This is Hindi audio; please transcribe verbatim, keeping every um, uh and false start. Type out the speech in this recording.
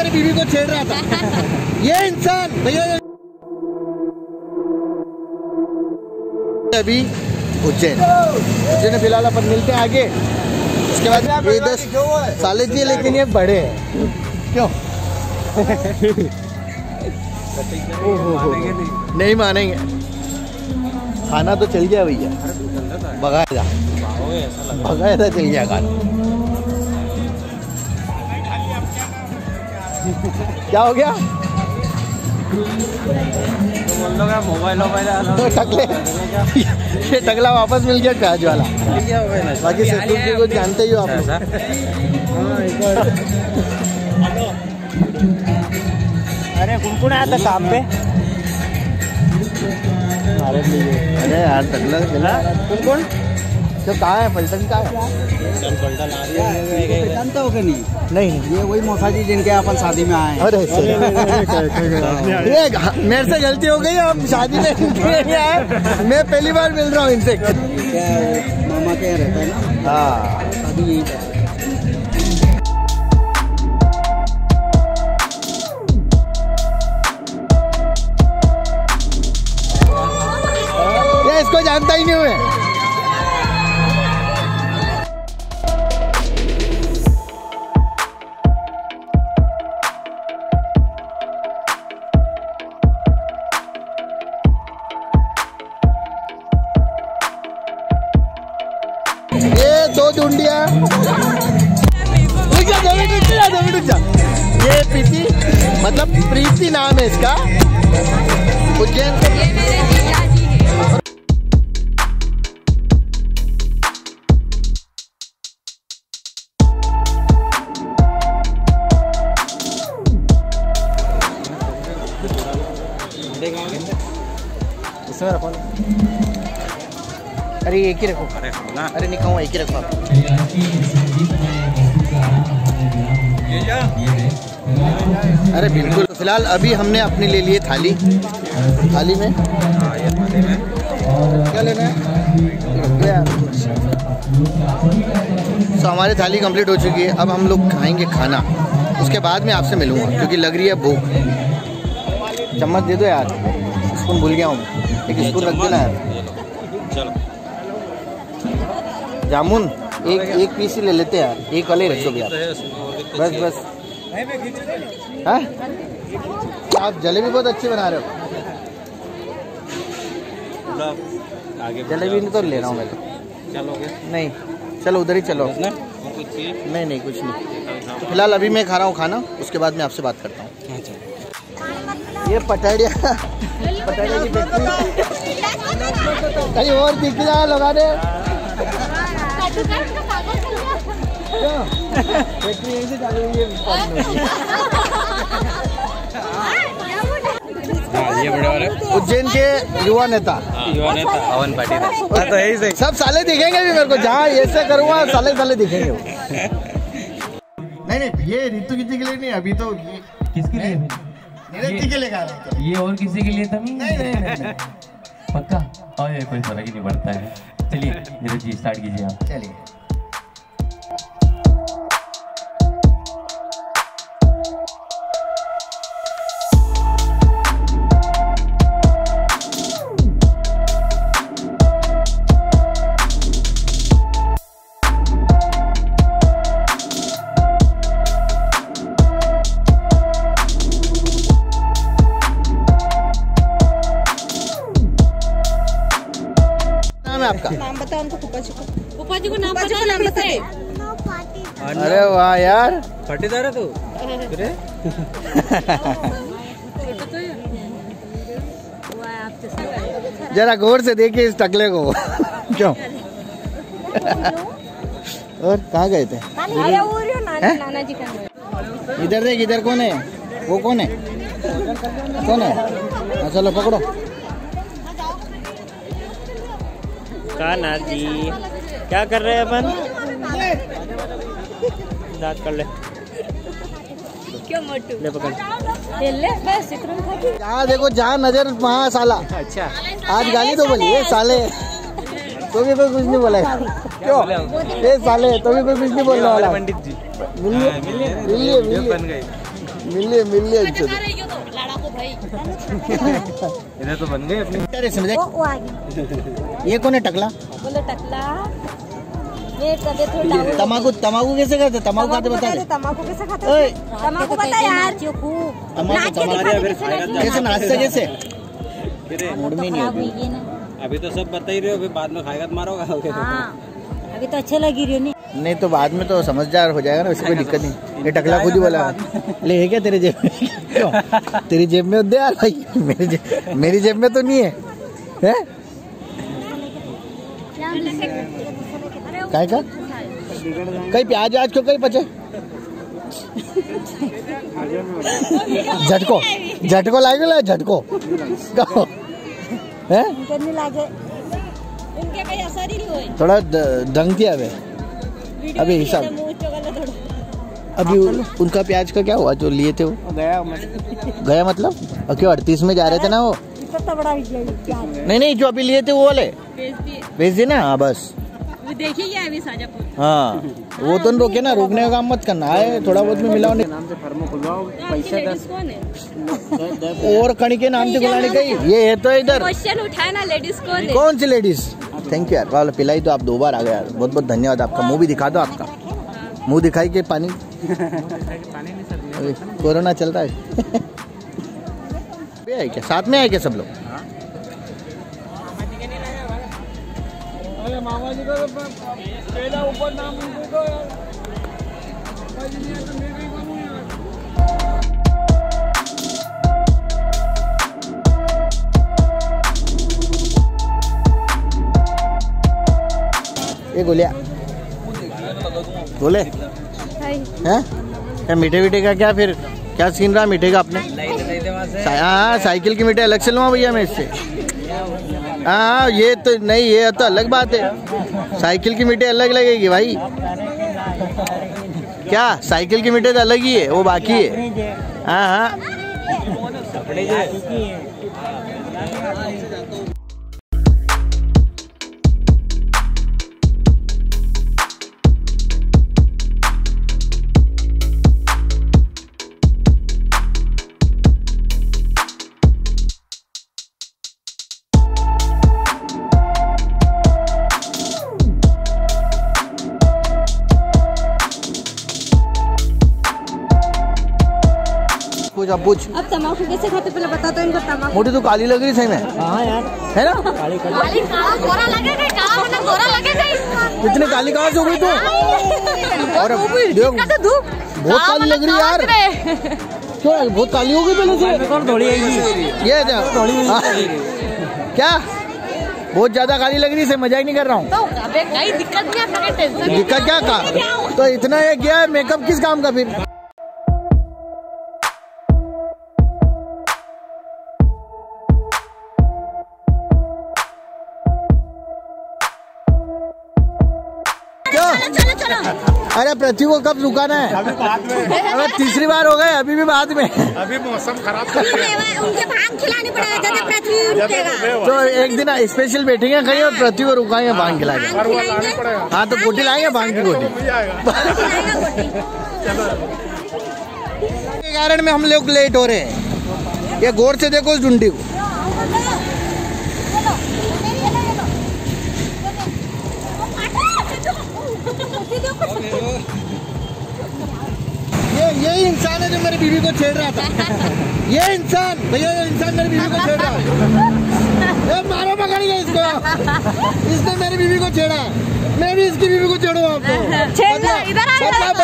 मेरी बीवी को छेड़ रहा था। ये इंसान भैया अभी उज्जैन उज्जैन फिलहाल अपन मिलते हैं आगे। उसके बाद ये दस साले जी लेकिन ये बड़े हैं क्यों? नहीं मानेंगे। खाना तो चल गया भैया, भगाया जा भगाया था चल गया खाना। क्या हो गया? मोबाइल टकले ये टकला वापस मिल गया प्याज वाला। बाकी ससुर जी को जानते ही हो आप लोग। अरे कौन कौन आया था काम पे? अरे अरे यार टकला मिला कौन कौन? तो कहाँ है पलटन? कहाँ है? जानता हो कि नहीं? नहीं ये वही मौसा जी जिनके अपन शादी में आए हैं। अरे ये मेरे से गलती हो गई, हम शादी में नहीं आए। मैं पहली बार मिल रहा हूँ इनसे। मामा के यहाँ रहता है ना? हाँ शादी यहीं पर। ये इसको जानता ही नहीं हूँ मैं। ये दो डुंडिया ये प्रीति मतलब प्रीति नाम है इसका। उज्जैन इसमें रखो। अरे एक ही रखो। अरे ना अरे नहीं कहूँ एक ही रखो आप। अरे बिल्कुल। तो फिलहाल अभी हमने अपने ले लिए थाली। थाली में क्या लेना है? तो हमारी थाली कंप्लीट हो चुकी है। अब हम लोग खाएंगे खाना, उसके बाद में आपसे मिलूंगा क्योंकि लग रही है भूख। चम्मच दे दो यार, स्पून भूल गया हूँ। एक स्पून रख देना यार। चलो जामुन एक एक पीस ही ले लेते हैं यार, एक वाले रख दो यार। बस बस। हाँ आप जलेबी बहुत अच्छी बना रहे हो। जलेबी नहीं तो ले रहा हूँ मैं तो। चलोगे? नहीं चलो उधर ही चलो। नहीं नहीं कुछ नहीं। तो फिलहाल अभी मैं खा रहा हूँ खाना, उसके बाद मैं आपसे बात करता हूँ। ये पटाड़िया पटाड़िया की फैक्ट्री कहीं और दिख रहा लगा दे। फैक्ट्री यहीं से चालू हुई है। ये बड़े वाले उज्जैन के युवा नेता युवा नेता पवन पाटिल। तो यही से सब साले दिखेंगे भी मेरे को, जहाँ ऐसे करूँगा साले साले दिखेंगे वो। नहीं नहीं ये ऋतु किसी के लिए नहीं, अभी तो ये किसके लिए? ऋतु के लिए गा रहा हूं। ये और किसी के लिए तो नहीं? नहीं नहीं नहीं पक्का? और ये कोई फर्क ही नहीं पड़ता है। चलिए नीरज जी स्टार्ट कीजिए आप। चलिए। आपका नाम बताओ उनको। फूफा जी को फूफा जी को नाम पता है? नाम बताए। अरे वाह यार पाटीदार है तू। जरा गौर से देखिए इस टकले को। क्यों? और कहाँ गए थे? नाना जी का। इधर देख, इधर कौन है? वो कौन है? कौन है? चलो पकड़ो। कान्हा जी क्या कर रहे हैं अपन? दांत कर ले। क्यों मोटू? ले पकड़। ले बस इतना खाती। जहाँ देखो जहाँ नजर वहाँ साला। अच्छा आज गाली तो बोली ये साले। तो भी कोई कुछ नहीं बोलेगा। क्यों? ये साले तो भी कोई कुछ नहीं बोलने वाला। पंडित जी मिलिए मिलिए मिलिए। मिलिए मिलिए लड़ाको भाई इधर तो बन गए अपने। वो वो आ गई ये कौन है टकला? बोलो टकला ये तबे थोड़ा डाउन तमाकू तमाकू कैसे खाते? तमाकू खाते बता दे। तंबाकू कैसे खाते ओए, हैं तंबाकू पता है यार तमाकू तमाकू कैसे नाचते कैसे? मूड में नहीं होगी। अभी तो सब बता ही रहे हो, फिर बाद में खाएगा तो मारोगा। हाँ अभी तो अच्छे लगी रही नहीं नहीं तो बाद में तो समझदार हो जाएगा ना, वैसे कोई दिक्कत नहीं। ये टकला खुद ही बोला ले है क्या तेरे जेब में? क्यों तेरी जेब में दे यार भाई, मेरी जेब मेरी जेब में तो नहीं है, है? काय का कहीं प्याज आज क्यों कहीं बचे? झटको झटको लागे ला झटको कहो है? करने लागे उनके कहीं असर ही नहीं हुए थोड़ा दंग किया वे अभी हिसाब। अभी उनका प्याज का क्या हुआ जो लिए थे? वो गया गया मतलब? और क्यों अड़तीस में जा रहे थे ना वो? नहीं नहीं जो अभी लिए थे वो वाले भेज दिए ना। हाँ बस देखिए अभी साजापुर। हाँ वो तो रोके ना, रोकने का काम मत करना है, थोड़ा बहुत में मिलाओ नहीं। नाम से फर्मो खुलवाओ, पैसा दस और कणी के नाम से बुलाने का ही ये है तो इधर क्वेश्चन उठाया ना लेडीज कौन है? कौन सी लेडीज? थैंक यू यार, वाला पिलाई तो आप दो बार आ गए यार, बहुत बहुत धन्यवाद आपका। मुंह भी दिखा दो आपका, मुंह दिखाई के पानी कोरोना चल रहा है। आए क्या साथ में आए क्या सब लोग? मामा जी का पहला ऊपर नाम उनको दो यार, तो मैं कहीं करूँ यार। ये गोलिया बोले हैं? क्या मीठे मीठे का क्या फिर क्या सीन रहा मीठे का अपने? हाँ साइकिल की मीठे अलग से लूँगा भैया मैं इससे। हाँ ये तो नहीं, ये तो अलग बात है, साइकिल की मीठे अलग लगेगी भाई। क्या साइकिल की मीठे तो अलग ही है, वो बाकी है। हाँ हाँ पूछ अब पूछ। अब तम्बाकू कैसे खाते पहले बता दो इनको। तम्बाकू मोटी तो काली लग रही सही में। हाँ यार है ना? काली काला गोरा लगेगा, काला मतलब गोरा लगेगा। इतने काली कहाँ से हो गई तू? और देख बहुत काली लग रही यार। क्यों बहुत काली हो गई पहले से? कौन थोड़ी आएगी ये क्या बहुत ज्यादा काली लग रही है, मजा ही नहीं कर रहा हूँ। तो अबे कहीं दिक्कत नहीं है, आपका टेंशन दिक्कत क्या का? तो इतना ये क्या है मेकअप किस काम का फिर? चलो चलो अरे पृथ्वी को कब रुकाना है? अभी बाद में, अरे तीसरी बार हो गए, अभी भी बाद में। अभी मौसम खराब उनके भांग खिलानी पड़ेगा जब पृथ्वी रुकेगा। तो एक दिन स्पेशल बैठेंगे कहीं और पृथ्वी को रुकाएंगे भांग खिलाएंगे। हाँ तो गोटी लाएंगे भांग की गोटी। के कारण में हम लोग लेट हो रहे हैं। ये गौर से देखो उस डुंडी को। ये यही इंसान है जो मेरी बीवी को छेड़ रहा था। ये इंसान भैया, ये इंसान मेरी बीवी को छेड़ रहा है। ये मारो पकड़िए इसको, इसने मेरी बीवी को छेड़ा, मैं भी इसकी बीवी को छेड़ूंगा आपको। छेड़ना इधर आ